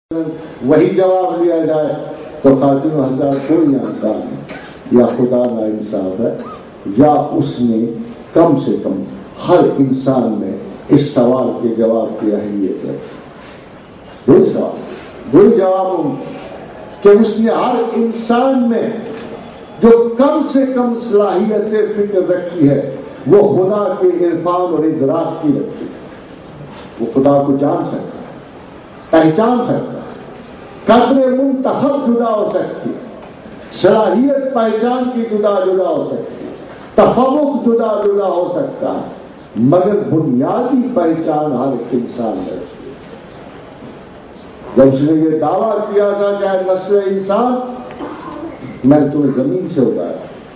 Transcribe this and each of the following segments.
وہی جواب لیا جائے تو خاتون حضرات کوئی امکان ہے یا خدا نا انصاف ہے یا اس نے کم سے کم ہر انسان میں اس سوال کے جواب کی اہمیت ہے. وہی سوال وہی جواب کہ اس نے ہر انسان میں جو کم سے کم صلاحیت فکر رکھی ہے وہ خدا کے عرفان اور ادراک کی رکھی ہے. وہ خدا کو جان سکتا ہے, پہچان سکتا ہے, قدر منتخب جدا ہو سکتی ہے, صلاحیت پہچان کی جدا جدا ہو سکتی ہے, تفوق جدا جدا ہو سکتا ہے, مگر بنیادی پہچان ہر ایک انسان میں رکھتی ہے. جب اس نے یہ دعویٰ کیا تھا کہ اے نسل انسان میں نے تمہیں زمین سے اگایا,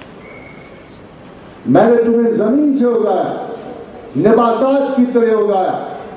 میں نے تمہیں زمین سے اگایا, نباتات کی طرح اگایا,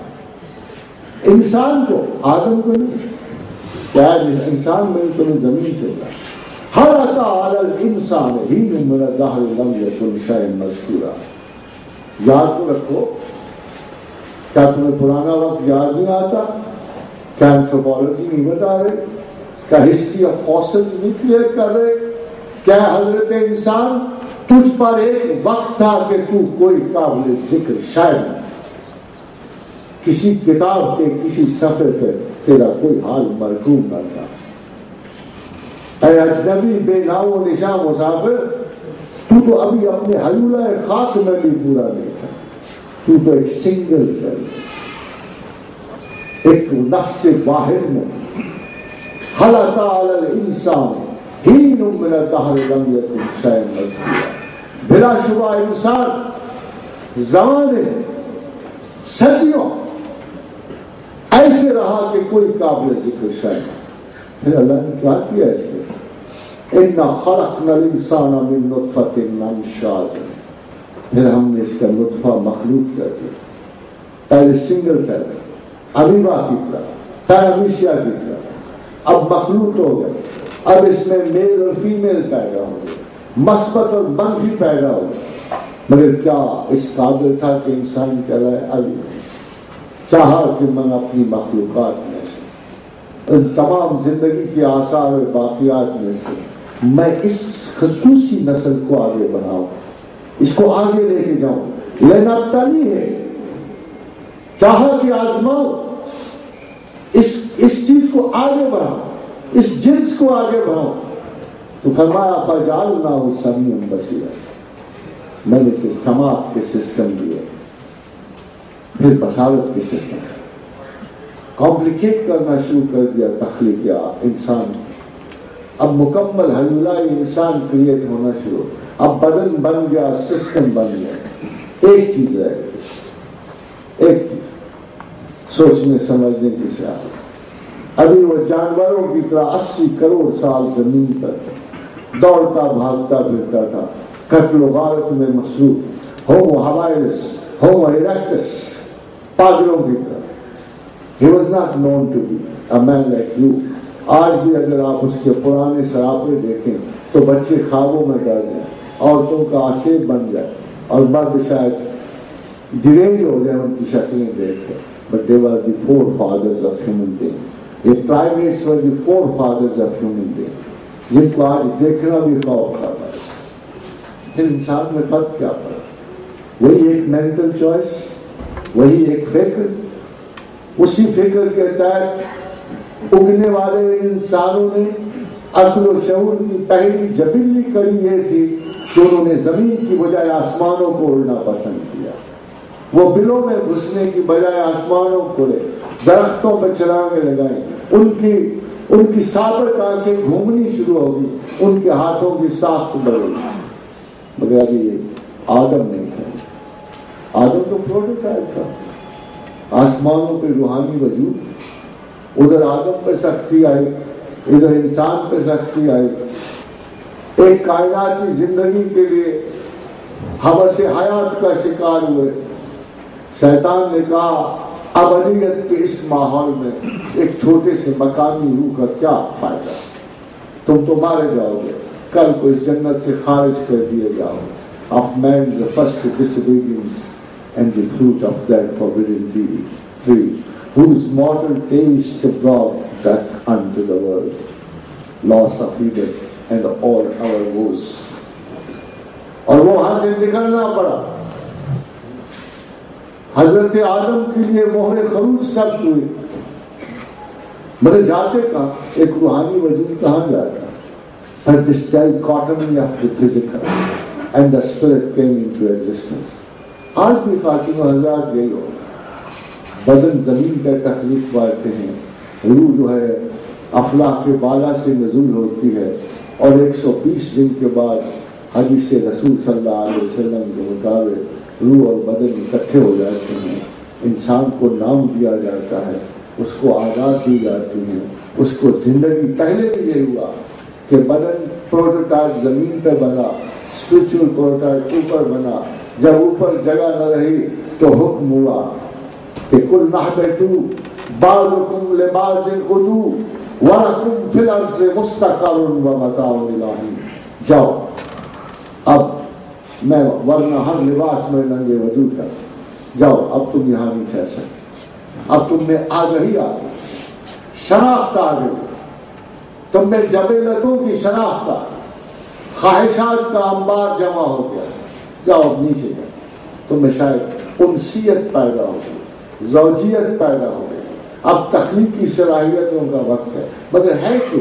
انسان کو, آدم کو نہیں, کیا انسان میں تمہیں زمین سے اگایا. ہر اتا علی الانسان حین من الدہر لم یکن شیئا مذکورا. یاد تو رکھو, کیا تمہیں پرانا وقت یاد نہیں آتا؟ کیا اینتھروپولوجی نہیں بتا رہے؟ کیا ہسٹری آف فاسلز نہیں کلیئر کر رہے؟ کیا حضرت انسان تجھ پر ایک وقت تھا کہ تو کوئی قابل ذکر شاعر نہ, کسی کتاب کے کسی صفحے پہ تیرا کوئی حال مرقوم نہ تھا. اے اجنبی بے نام و نشاں مسافر, تو ابھی اپنے حلولہ خاک میں بھی پورا نہیں تھا. تو ایک سنگل سیل, ایک نفس واحد میں. هل أتى على الإنسان حين من الدهر لم يكن شيئا مذكورا. بلا شبہ انسان زمانے صدیوں ایسے رہا کہ کوئی قابل ذکر شے. پھر اللہ نے کیا کیا اس کے؟ اِنَّا خَلَقْنَا الْإِنسَانَ مِن نُطْفَةٍ أَمْشَاجٍ. پھر ہم نے اس کا نطفہ مخلوق کر دیا. پہلے سنگل سیل, امیبا کی طرح, پیرامیشیا کی طرح, اب مخلوط ہو گئے. اب اس میں میل اور فیمیل پیدا ہو گئے, مثبت اور منفی پیدا ہو گئے. مگر کیا اس قابل تھا کہ انسان کہلائے؟ ابھی چاہا کہ من اپنی مخلوقات میں سے, ان تمام زندگی کے آثار اور باقیات میں سے میں اس خصوصی نسل کو آگے بڑھاؤں, اس کو آگے لے کے جاؤں. لنبتلی ہے, چاہا کہ آزماؤں, اس چیز کو آگے بڑھاؤ, اس جنس کو آگے بڑھاؤ. تو فرمایا فجعلناہ سمیعا بصیرا. میں نے اسے سماعت کے سسٹم دیے, پھر بصارت کے سسٹم, کمپلیکیٹ کرنا شروع کر دیا تخلیق انسان. اب مکمل حلولہ انسان کریٹ ہونا شروع. اب بدن بن گیا, سسٹم بن گیا. ایک چیز رہ گئی, ایک چیز سوچنے سمجھنے کی سیاست. ابھی وہ جانوروں کی طرح 80 کروڑ سال زمین پر دوڑتا بھاگتا پھرتا تھا, قتل و غارت میں مصروف. ہومو ہابائلس, ہومو ایریکٹس, پاگلوں کی طرح. He was not known to be a man like you. آج بھی اگر آپ اس کے پرانے سراپے دیکھیں تو بچے خوابوں میں ڈر جائیں, عورتوں کا آسیب بن جائے, اور مرد شاید ڈرینج ہو جائیں ان کی شکلیں دیکھ کر. But they were the forefathers of human beings. یہ primates were the forefathers of human beings, جن کو آج دیکھنا بھی خوف کرتا ہے. پھر انسان میں فرق کیا پڑا؟ وہی ایک مینٹل چوائس, وہی ایک فکر. اسی فکر کے تحت اگنے والے انسانوں نے عقل و شعور کی پہلی جبلی کڑی یہ تھی کہ انہوں نے زمین کی بجائے آسمانوں کو اڑنا پسند کیا. وہ بلوں میں گھسنے کی بجائے آسمانوں کو لے, درختوں پہ چرانگیں لگائیں. ان کی سابق آنکھیں گھومنی شروع ہوگی, ان کے ہاتھوں کی ساخت بڑھے گی. مگر ابھی یہ آدم نہیں تھا. آدم تو پروٹوٹائپ تھا. آسمانوں پہ روحانی وجود, ادھر آدم پہ سختی آئی, ادھر انسان پہ سختی آئی. ایک کائناتی زندگی کے لیے ہوس حیات کا شکار ہوئے. شیطان نے کہا ابدیت کے اس ماحول میں ایک چھوٹے سے مقامی روح کا کیا فائدہ, تم تو مارے جاؤ گے, کل کو اس جنت سے خارج کر دیے جاؤ. Of man is the first disobedience and the fruit of that forbidden tree, whose mortal taste brought death to the world, loss of Eden and all our woes. اور وہ وہاں سے نکلنا پڑا. حضرت آدم کے لیے مہر خروج سخت ہوئی. مگر جاتے کہاں؟ ایک روحانی وجود کہاں جاتا؟ But this dichotomy of the physical and the spirit came into existence. آج بھی خاتون و حضرات یہی ہو، بدن زمین کا تخلیق پاتے ہیں، روح جو ہے افلاق کے بالا سے نزول ہوتی ہے، اور 120 دن کے بعد حدیث رسول صلی اللہ علیہ وسلم کے مطابق روح اور بدن اکٹھے ہو جاتے ہیں. انسان کو نام دیا جاتا ہے، اس کو آزاد دی جاتی ہیں، اس کو زندگی. پہلے بھی یہ ہوا کہ بدن پروٹوٹائپ زمین پہ بنا، اسپرچل پروٹوٹائپ اوپر بنا. جب اوپر جگہ نہ رہی تو حکم ہوا کہ کل نحبتو بعضکم لبعض عدو ولکم فی الارض مستقر و متاع الی حین. جاؤ اب میں، ورنہ ہر لباس میں ننگے وجود ہے. جاؤ اب تم یہاں نہیں ٹھہر سکتے. اب تم میں آگہی آ گئی، شناخت آ گئی، تم میں جبلتوں کی شناخت آ گئی، خواہشات کا انبار جمع ہو گیا. جاؤ اب نیچے جاؤ. تم میں شاید انسیت پیدا ہو گئی، زوجیت پیدا ہو گئی. اب تخلیقی صلاحیتوں کا وقت ہے. مگر ہے کہ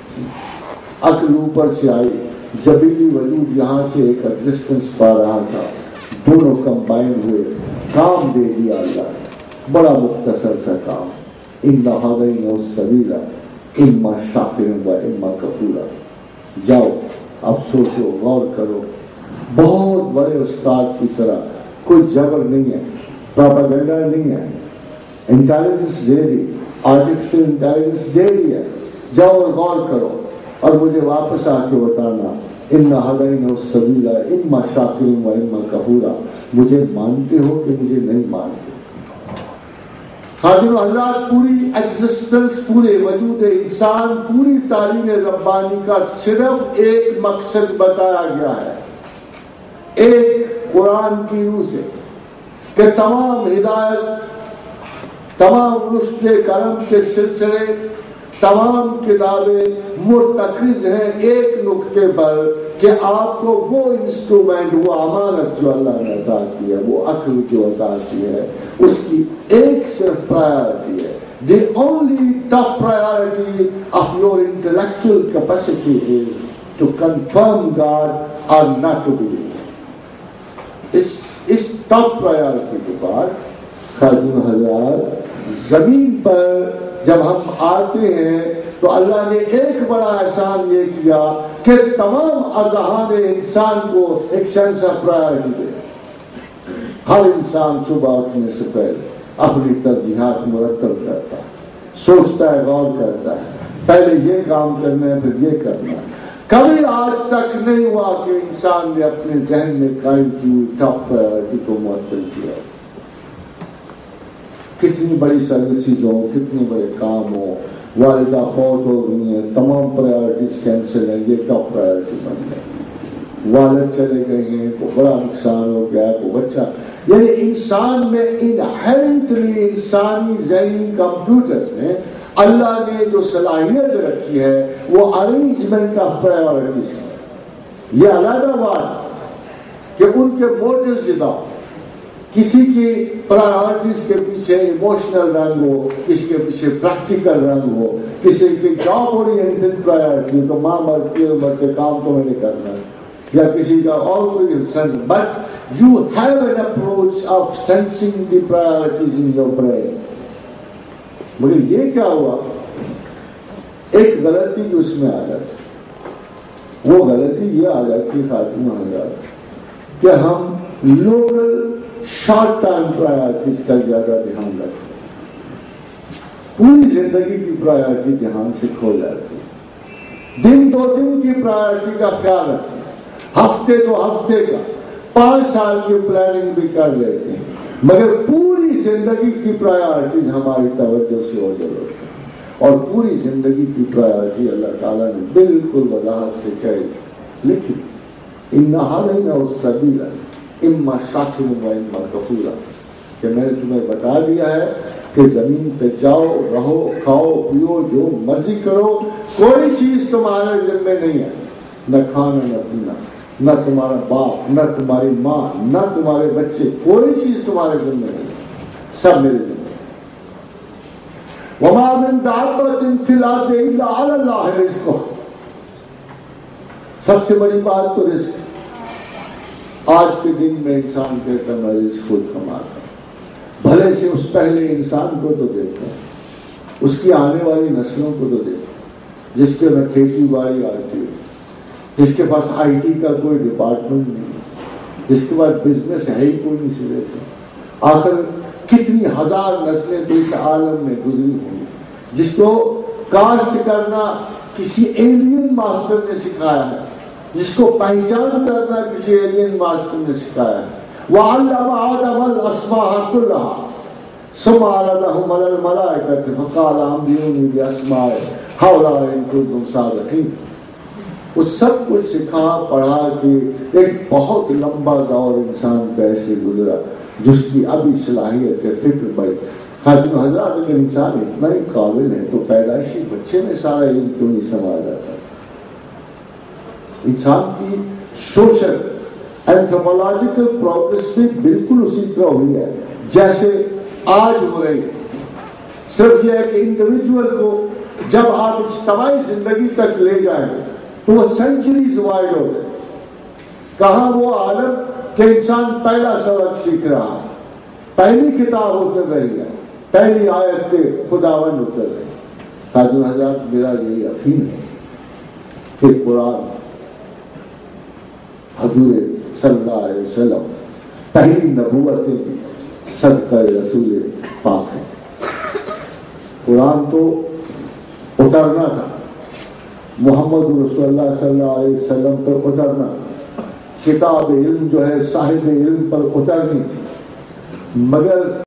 عقل اوپر سے آئی، جبیلی وجود یہاں سے ایک ایگزسٹنس پا رہا تھا، دونوں کمبائن ہوئے، کام دے دیا اللہ نے. بڑا مختصر سا کام. اِنَّ هَذَيْنِ السَّبِيلَ اِمَّا شَاكِرًا وَإِمَّا كَفُورًا. جاؤ اب سوچو، غور کرو. بہت بڑے استاد کی طرح کوئی جبر نہیں ہے، پروپیگنڈا نہیں ہے. انٹیلیجنس دے دی، آرٹیفیشل انٹیلیجنس دے دی ہے. جاؤ اور غور کرو اور مجھے واپس آ کے بتانا. اِنَّ هَذَيْنِ السَّبِيلَ اِمَّا شَاكِرًا وَإِمَّا كَفُورًا. مجھے مانتے ہو کہ مجھے نہیں مانتے؟ حاضر حضرات، پوری ایگزسٹنس، پورے وجود انسان، پوری تعلیم ربانی کا صرف ایک مقصد بتایا گیا ہے، ایک قرآن کی روح سے، کہ تمام ہدایت، تمام رشد کرم کے سلسلے، تمام کتابیں مرتکز ہیں ایک نقطے پر کہ آپ کو وہ انسٹرومنٹ، وہ امانت جو اللہ نے عطا کی ہے، وہ عقل جو عطا کی ہے، اس کی ایک صرف پرائرٹی ہے. The only top priority of your intellectual capacity is to confirm God or not to believe. اس ٹاپ پرائرٹی کے بعد خاتون حضرات، زمین پر جب ہم آتے ہیں تو اللہ نے ایک بڑا احسان یہ کیا کہ تمام اذہان انسان کو ایک سینس آف پرائرٹی دے. ہر انسان صبح اٹھنے سے پہلے اپنی ترجیحات مرتب کرتا ہے، سوچتا ہے، غور کرتا ہے، پہلے یہ کام کرنا ہے پھر یہ کرنا ہے. کبھی آج تک نہیں ہوا کہ انسان نے اپنے ذہن میں قائم کی ہوئی ٹاپ پرائرٹی کو معطل کیا. کتنی بڑی سروسز ہوں، کتنے بڑے کام ہوں، والدہ فوت ہو گئی ہیں، تمام پرائرٹیز کینسل ہیں، یہ ٹاپ پرائرٹی بن گئی. والد چلے گئے ہیں، کو بڑا نقصان ہو گیا، کو بچہ. یعنی انسان میں انہیرنٹلی انسانی ذہنی کمپیوٹرز میں اللہ نے جو صلاحیت رکھی ہے وہ ارینجمنٹ آف پرائیورٹیز ہے. یہ علیحدہ بات کہ ان کے موٹیوز جدا، کسی کی پرائیورٹیز کے پیچھے ایموشنل رنگ ہو، کسی کے پیچھے پریکٹیکل رنگ ہو، کسی کی جاب اورینٹڈ پرائیورٹی تو ماں مرتی ہے، مرتے کام تو میں نے کرنا ہے، یا کسی کا اور کوئی sense. But you have an approach of sensing the priorities in your brain. مگر یہ کیا ہوا، ایک غلطی جو اس میں آ جاتی، وہ غلطی یہ آ جاتی خاتون حضرات کہ ہم لوکل شارٹ ٹائم پرائیورٹیز کا زیادہ دھیان رکھتے ہیں. پوری زندگی کی پرائیورٹی دھیان سے کھو جاتی ہے. دن دو دن کی پرائیورٹی کا خیال رکھتے ہیں، ہفتے تو ہفتے کا، 5 سال کی پلاننگ بھی کر لیتے ہیں، مگر پوری زندگی کی پرائیورٹیز ہماری توجہ سے اوجھل ہوتی ہے. اور پوری زندگی کی پرائیورٹی اللہ تعالیٰ نے بالکل وضاحت سے لکھی. اِنَّ هَذَيْنِ السَّبِيلَ اِمَّا شَاكِرًا وَإِمَّا كَفُورًا. کہ میں نے تمہیں بتا دیا ہے کہ زمین پہ جاؤ، رہو، کھاؤ، پیو، جو مرضی کرو، کوئی چیز تمہارے ذمہ نہیں ہے، نہ کھانا نہ پینا، نہ تمہارا باپ، نہ تمہاری ماں، نہ تمہارے بچے، کوئی چیز تمہارے ذمہ نہیں ہے، سب میرے ذمہ۔ وَمَا مِن دَابَّةٍ فِي الْأَرْضِ إِلَّا عَلَى اللَّهِ رِزْقُهَا۔ سب سے بڑی بات تو رزق۔ آج کے دن میں انسان کہتا ہے میں رزق خود کماتا ہوں، بھلے سے اس پہلے انسان کو تو دیکھتا ہے، اس کی آنے والی نسلوں کو تو دیکھتا، جس کے میں کھیتی باڑی آتی ہے، جس کے پاس آئی ٹی کا کوئی ڈپارٹمنٹ نہیں، جس کے پاس بزنس ہے ہی کوئی نہیں سرے سے، آخر کتنی ہزار نسلیں تو اس عالم میں گزری ہوں، جس کو کاشت کرنا کسی ایلین ماسٹر نے سکھایا ہے، جس کو پہچان کرنا کسی ایلین ماسٹر نے سکھایا ہے۔ وَعَلَّمَ آدَمَ الْأَسْمَاءَ كُلَّهَا ثُمَّ عَرَضَهُمْ عَلَى الْمَلَائِكَةِ فَقَالَ أَنبِئُونِي بِأَسْمَاءِ هَؤُلَاءِ إِن كُنتُمْ صَادِقِينَ۔ وہ سب کچھ سکھا پڑھا کہ ایک بہت لمبا دور انسان کا ایسے گزرا جس کی ابھی صلاحیت ہے فکر بڑی۔ خاتون حضرات، اگر انسان اتنا ہی قابل ہے تو پیدائشی بچے میں سارا علم کیوں نہیں سما جاتا؟ انسان کی سوشل اینتھروپولوجیکل پروگریس بھی بالکل اسی طرح ہوئی ہے جیسے آج ہو رہی ہے۔ صرف یہ ہے کہ انڈیویجول کو جب آپ اجتماعی زندگی تک لے جائیں تو وہ سینچریز وائڈ ہو گئے۔ کہاں وہ عالم کہ انسان پہلا سبق سیکھ رہا ہے، پہلی کتاب اتر رہی ہے، پہلی آیت پہ خداوند اتر رہی ہے۔ خاتون حضرات، میرا یہ یقین ہے کہ قرآن حضور صلی اللہ علیہ وسلم پہلی نبوتیں صدقہ رسول پاک ہے۔ قرآن تو اترنا تھا، محمد رسول اللہ صلی اللہ علیہ وسلم پر اترنا، کتاب علم جو ہے صاحب علم پر اترنی تھی، مگر